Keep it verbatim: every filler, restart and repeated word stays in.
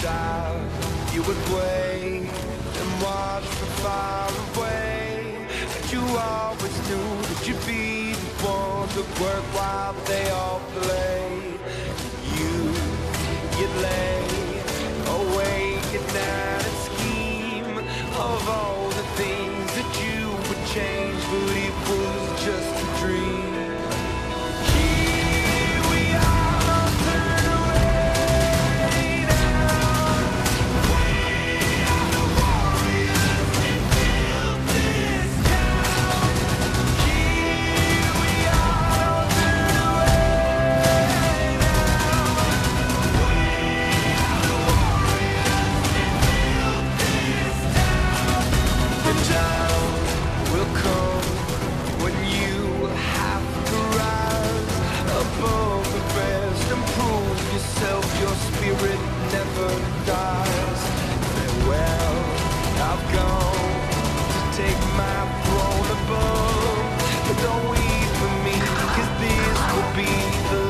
child, you would wait and watch from far away. But you always knew that you'd be the one to work while they all play. You, you lay awake at night and scheme of all the things that you would change, but it was just a dream. Your spirit never dies. Farewell, I've gone to take my throne above. But don't weep for me, 'cause this will be the